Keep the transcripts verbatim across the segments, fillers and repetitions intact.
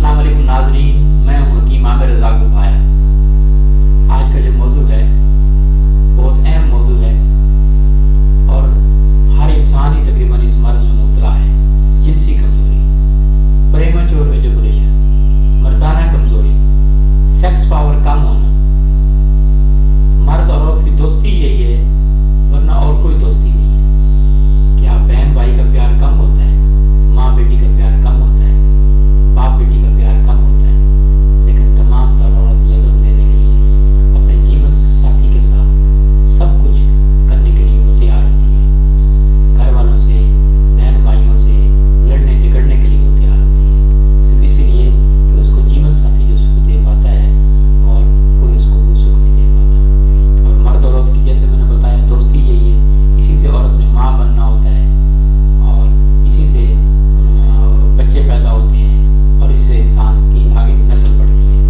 अस्सलाम वालेकुम नाज़रीन, मैं हूँ हकीम आमिर रज़ा गुफाया। आज का जो मौजू है बहुत अहम मौजू है और हर इंसान ही तकरीबन इस मर्ज़ में मुब्तला है। जिनसी कमज़ोरी, प्रेमेच्योर एजुकेशन, मर्दाना कमज़ोरी, सेक्स पावर कम होना। मर्द और औरत की दोस्ती यही है, वरना और कोई दोस्ती नहीं है। क्या बहन भाई का प्यार कम होता है? माँ बेटी का प्यार कम होता है? बाप बेटी का प्यार कम होता है? लेकिन तमाम तर औरत लज़्ज़त लेने के लिए अपने जीवन साथी के साथ सब कुछ करने के लिए वो तैयार होती है। घर वालों से, बहन भाइयों से लड़ने झगड़ने के लिए वो तैयार होती है, सिर्फ इसीलिए कि उसको जीवन साथी जो सुख दे पाता है और कोई उसको वो सुख नहीं दे पाता। और मर्द और औरत की, जैसे मैंने बताया, दोस्ती यही है। इसी से औरत ने माँ बनना होता है और इसी से बच्चे पैदा होते हैं और इसी से इंसान की आगे नस्ल बढ़ती है।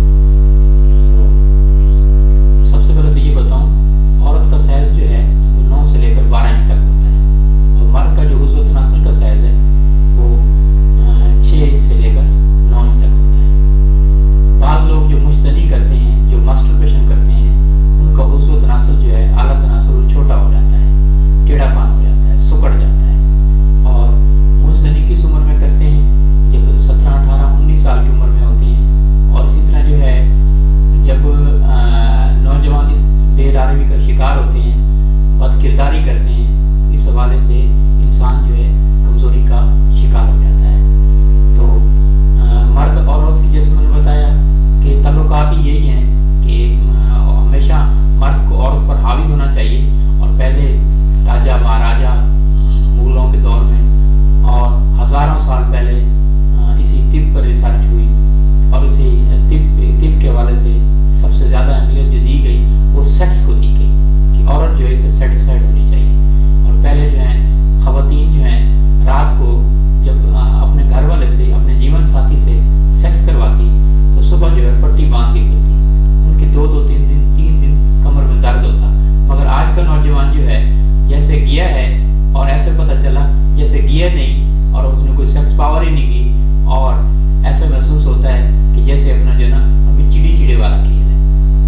तो सबसे पहले तो ये बताऊं, औरत का साइज जो है वो नौ से लेकर बारह इंच तक होता है और मर्द का जो हुज़्व तनासुल का साइज है वो छः इंच से लेकर नौ इंच तक होता है। बाज़ लोग जो मुश्तनी करते हैं, जो मास्टरबेशन करते हैं, उनका हुज़्व तनासुल जो है, आला तनासुल छोटा हो जाता है, टेढ़ापन हो जाता है, सुकड़ जाता है। और मुश्तनी किस उम्र में करते हैं? जब सत्रह अठारह उन्नीस साल की उम्र में होते हैं। और इसी तरह जो है जब नौजवान इस बेरारवी का शिकार होते हैं, बदकिरदारी करते हैं, इस हवाले से इंसान जो है कमज़ोरी का शिकार हो जाता है। तो आ, मर्द और औरत की, जैसे मैंने बताया कि तल्लुकात ही यही हैं कि हमेशा मर्द को औरत पर हावी होना चाहिए। और पहले राजा महाराजा मुगलों के दौर में और हज़ारों साल पहले इसी तिब पर रिसर्च हुई और इसी तिब तिब के हवाले से सबसे ज़्यादा अहमियत जो दी गई वो सेक्स को दी गई कि औरत जो है इसे सेटिस्फाइड होनी चाहिए। और पहले जो है ख़वातीन जो हैं रात को जब अपने घर वाले से, अपने जीवन साथी से सेक्स करवाती तो सुबह जो है पट्टी बांध के गिरती। उनकी दो दो तीन दिन तीन दिन कमर में दर्द होता। मगर आज का नौजवान जो है जैसे गया है और ऐसे पता चला जैसे गया नहीं और उसने कोई सेक्स पावर ही नहीं की, और ऐसा महसूस होता है कि जैसे अपना जो है ना अभी चिड़ी चिड़े वाला खेल है।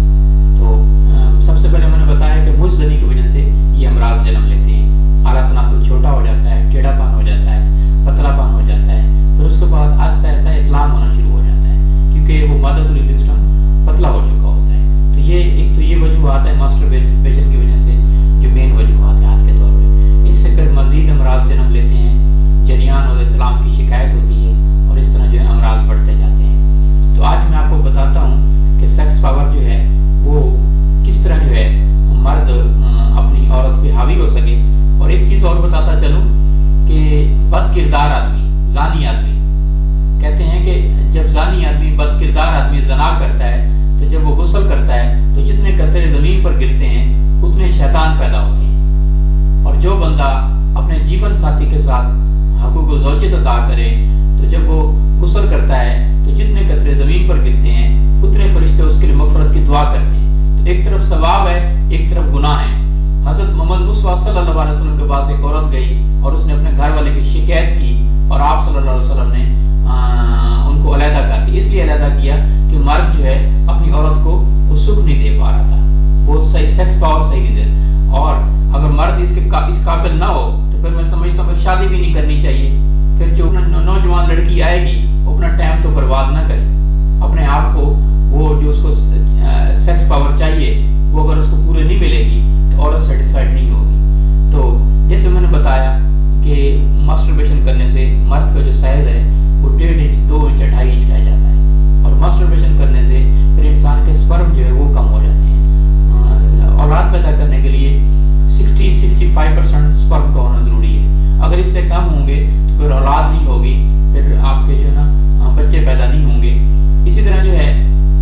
तो सबसे पहले मैंने बताया कि मुश्तनी की वजह से ये अमराज जन्म लेते हैं। आला तनासुल छोटा हो जाता है, टेढ़ापन हो जाता है, पतलापन हो जाता है। फिर उसके बाद आहिस्ता आहिस्ता इतलाम होना शुरू हो जाता है क्योंकि वो मादतुल सिस्टम पतला हो चुका होता है। तो ये एक तो ये वजूहात है मास्टरबेशन की वजह से, जो मेन वजूहात है आज के दौर में। इससे फिर मज़ीद अमराज जन्म लेते हैं, जरियान और इतलाम की शिकायत होती है और इस तरह जो है अमराज बढ़ते जाते हैं। तो आज मैं आपको बताता हूँ कि सेक्स पावर जो है वो किस तरह जो है मर्द अपनी औरत पे हावी हो सके। और एक चीज़ और बताता चलूँ कि बदकिरदार आदमी, जानी आदमी, कहते हैं कि जब जानी आदमी, बदकिरदार आदमी जना करता है तो जब वो गुस्ल करता है तो जितने कतरे ज़मीन पर गिरते हैं उतने शैतान पैदा होते हैं। और जो बंदा अपने जीवन साथी के साथ हक़ूक़ ज़ौजियत अदा करे तो जब वो गुस्ल करता है तो जितने कतरे ज़मीन पर गिरते हैं उतने फरिश्ते उसके लिए मग़फ़िरत की दुआ करते हैं। तो एक तरफ सवाब है, एक तरफ गुनाह है। हज़रत मोहम्मद मुस्तफ़ा सल्लल्लाहु अलैहि वसल्लम के पास एक औरत गई और उसने अपने घर वाले की शिकायत की और आप सल्लल्लाहु अलैहि वसल्लम ने आ, उनको अलहदा कर दिया। इसलिए अलहदा किया कि मर्द जो है अपनी औरत को वो सुख नहीं दे पा रहा था, वो सही सेक्स पावर सही नहीं दे। और अगर मर्द इसके का, इस काबिल ना हो तो फिर मैं समझता हूँ फिर शादी भी नहीं करनी चाहिए। फिर जो नौजवान लड़की आएगी वो अपना टाइम तो बर्बाद ना करे, अपने आप को वो जो उसको सेक्स पावर चाहिए वो अगर उसको पूरे नहीं मिलेगी तो औरत सेटिस्फाइड नहीं होगी। तो जैसे मैंने बताया कि मास्टरबेशन करने से मर्द का जो साइज है वो डेढ़ इंच, दो इंच, ढाई इंच रह जाता है। और मास्टरबेशन करने से फिर इंसान के स्पर्म जो है वो कम हो जाते हैं। औलाद पैदा करने के लिए साठ से पैंसठ परसेंट स्पर्म का होना ज़रूरी है। अगर इससे कम होंगे तो फिर औलाद नहीं होगी, फिर आपके जो है ना बच्चे पैदा नहीं होंगे। इसी तरह जो है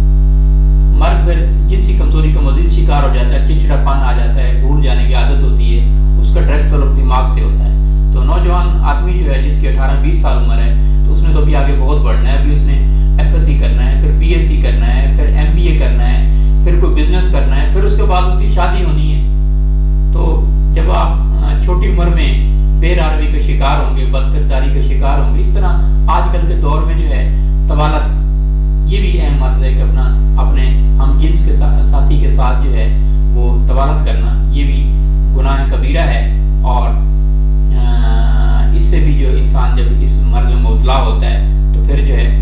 मर्द फिर जिनसी कमज़ोरी का मज़ीद शिकार हो जाता है, चिड़चिड़ापन आ जाता है, भूल जाने की आदत होती है, उसका डायरेक्ट तल्लुक़ दिमाग से होता है। तो नौजवान आदमी जो है जिसकी अठारह बीस साल उम्र है तो उसने तो अभी आगे बहुत बढ़ना है। अभी उसने एफ एस सी करना है, फिर पी एस सी करना है, फिर एम बी ए करना है, फिर कोई बिजनेस करना है, फिर उसके बाद उसकी शादी होनी है। तो जब आप छोटी उम्र में बेरारवी का शिकार होंगे, बदकिरदारी का शिकार होंगे, इस तरह आजकल के दौर में जो है तवालत یہ بھی اہم مرض ہے کہ اپنا اپنے ہم جنس کے ساتھی کے ساتھ جو ہے وہ طوالت کرنا، یہ بھی گناہ کبیرہ ہے، اور اس سے بھی جو انسان جب اس مرض میں مبتلا ہوتا ہے تو پھر جو ہے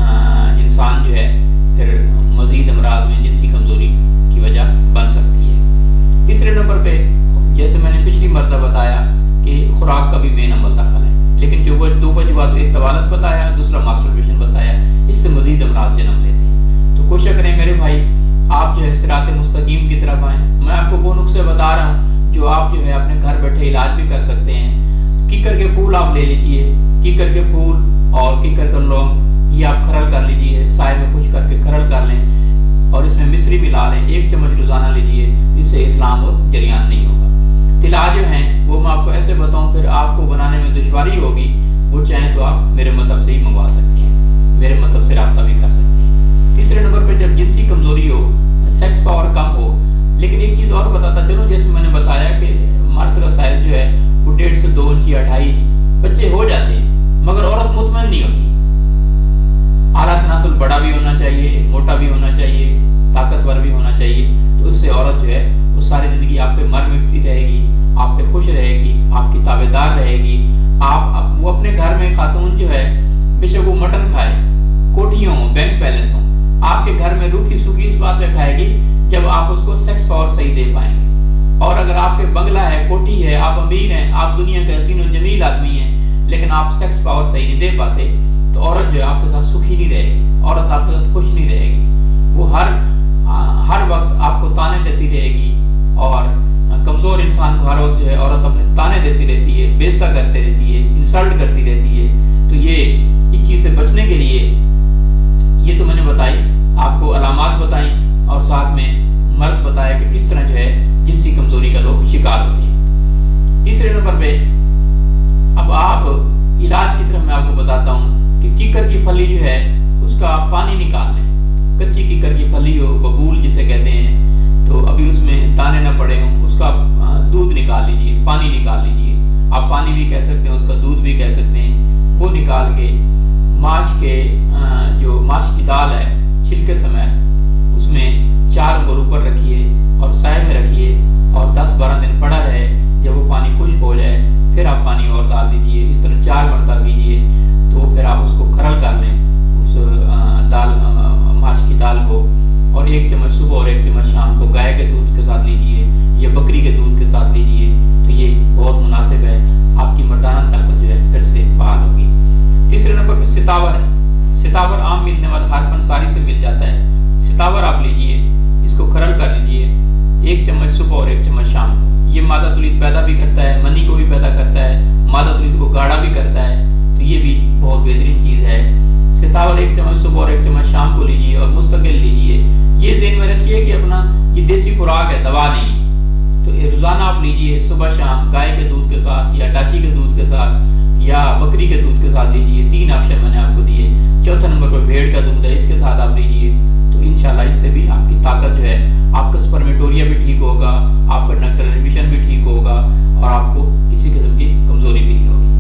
انسان جو ہے پھر مزید امراض میں جنسی کمزوری کی وجہ بن سکتی ہے۔ تیسرے نمبر پہ جیسے میں نے پچھلی مرتبہ بتایا کہ خوراک کا بھی مین عمل دخل ہے، لیکن جو وہ دو وجوہات، ایک طوالت بتایا، دوسرا ماسٹربیشن بتایا، اس سے مزید امراض جنم لیتے ہیں۔ تو کوشش کریں میرے بھائی آپ جو ہے صراط مستقیم کی طرف آئیں۔ میں آپ کو وہ نسخے بتا رہا ہوں جو آپ جو ہے اپنے گھر بیٹھے علاج بھی کر سکتے ہیں۔ کیکر کے پھول آپ لے لیجئے، کیکر کے پھول اور کیکر کا لونگ یہ آپ کھرل کر لیجئے، سائے میں کچھ کر کے کھرل کر لیں اور اس میں مصری ملا لیں، ایک چمچ روزانہ لیجئے، اس سے اطلام اور جریان نہیں ہوگا۔ طلا جو ہیں وہ میں آپ کو ایسے بتاؤں پھر آپ کو بنانے میں دشواری ہوگی، وہ چاہیں تو آپ میرے مطلب سے ہی منگوا سکتے ہیں، میرے مطلب سے رابطہ بھی کر سکتے ہیں۔ تیسرے نمبر پہ جب جنسی کمزوری ہو، سیکس پاور کم ہو، لیکن ایک چیز اور بتاتا چلو، جیسے میں نے بتایا کہ مرد کا سائز جو ہے وہ ڈیڑھ سے دو انچ یا ڈھائی انچ بچے ہو جاتے ہیں، مگر عورت مطمئن نہیں ہوتی۔ اعلیٰ تناسل بڑا بھی ہونا چاہیے، موٹا بھی ہونا چاہیے، طاقتور بھی ہونا چاہیے، تو اس سے عورت جو ہے وہ ساری زندگی آپ پہ مر مٹتی رہے گی، آپ پہ خوش رہے گی، آپ کی تابع دار رہے گی۔ آپ وہ اپنے گھر میں خاتون جو ہے بے شک وہ مٹن کھائے، کوٹھیوں ہوں، بینک بیلنس ہوں، آپ کے گھر میں روکھی سوکھی اس بات پہ کھائے گی جب آپ اس کو سیکس پاور صحیح دے پائیں گے۔ اور اگر آپ کے بنگلہ ہے، کوٹھی ہے، آپ امیر ہیں، آپ دنیا کے حسین و جمیل آدمی ہیں، لیکن آپ سیکس پاور صحیح نہیں دے پاتے، تو عورت جو ہے آپ کے ساتھ سکھی نہیں رہے گی، عورت آپ کے ساتھ خوش نہیں رہے گی، وہ ہر ہر وقت آپ کو تانے دیتی رہے گی، اور کمزور انسان کو ہر وقت جو ہے عورت اپنے تانے دیتی رہتی ہے، بیزتا کرتے رہتی ہے، انسلٹ کرتی رہتی ہے۔ تو یہ اس چیز سے بچنے کے لیے یہ تو میں نے بتائی، آپ کو علامات بتائیں اور ساتھ میں مرض بتایا کہ کس طرح جو ہے جنسی کمزوری کا لوگ شکار ہوتے ہیں۔ تیسرے نمبر پہ اب آپ علاج کی طرف میں آپ کو بتاتا ہوں کہ کیکر کی پھلی جو ہے اس کا آپ پانی نکال لیں، کچی کیکر کی پھلی ہو، ببول جسے کہتے ہیں، تو ابھی اس میں دانے نہ پڑے ہوں، اس کا دودھ نکال لیجئے، پانی نکال لیجئے، آپ پانی بھی کہہ سکتے ہیں، اس کا دودھ بھی کہہ سکتے ہیں، وہ نکال کے ماش کے جو ماش کی دال ہے چھلکے سمیت اس میں چار انگل اوپر رکھیے اور سائے میں رکھیے اور دس بارہ دن پڑا رہے، جب وہ پانی خشک ہو جائے پھر آپ پانی اور ڈال دیجئے، اس طرح چار مرتبہ کیجئے، تو پھر آپ اس کو کھرل کر لیں اس دال ماش کی دال کو، اور ایک چمچ صبح اور ایک چمچ شام کو گائے کے دودھ کے ساتھ لیجئے یا بکری کے دودھ کے ساتھ لیجئے، تو یہ بہت مناسب ہے، آپ کی مردانہ طاقت جو ہے پھر سے بحال ہوگی۔ تیسرے نمبر پہ ستاور ہے، ستاور عام ملنے والا ہر پنساری سے مل جاتا ہے، ستاور آپ لیجئے، اس کو کھرل کر لیجئے، ایک چمچ صبح اور ایک چمچ شام کو، یہ مادہ تولید پیدا بھی کرتا ہے، منی کو بھی پیدا کرتا ہے، مادہ تولید کو گاڑا بھی کرتا ہے، تو یہ بھی بہت بہترین چیز ہے۔ ستاور ایک چمچ صبح اور ایک چمچ شام کو لیجئے اور مستقل لیجئے، یہ ذہن میں رکھیے کہ اپنا یہ دیسی خوراک ہے، دوا نہیں، تو روزانہ آپ لیجئے، صبح شام گائے کے دودھ کے ساتھ یا ڈاچی کے دودھ کے ساتھ یا بکری کے دودھ کے ساتھ لیجئے، تین آپشن میں نے آپ کو دیے۔ چوتھا نمبر پر بھیڑ کا دودھ ہے، اس کے ساتھ آپ لیجئے، تو انشاءاللہ اس سے بھی آپ کی طاقت جو ہے، آپ کا سپرمیٹوریا بھی ٹھیک ہوگا، آپ کا نکٹر انہبیشن بھی ٹھیک ہوگا، اور آپ کو کسی قسم کی کمزوری بھی نہیں ہوگی۔